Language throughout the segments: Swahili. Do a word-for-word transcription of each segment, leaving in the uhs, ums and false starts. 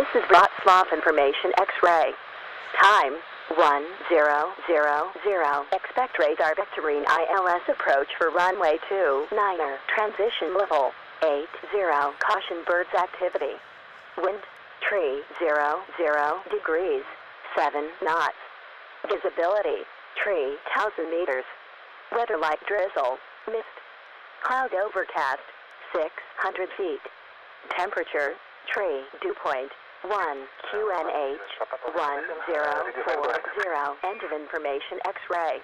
This is Wrocław Information X-ray. Time, one zero zero zero. Expect radar Victorine I L S approach for runway two niner. Transition level, eight zero. Caution birds activity. Wind, tree, zero zero degrees, seven knots. Visibility, tree, one thousand meters. Weather light drizzle, mist. Cloud overcast, six hundred feet. Temperature, tree, dew point, one Q N H, one zero four zero. End of information X-ray.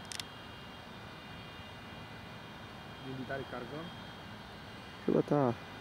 Military cargo? Chyba tak.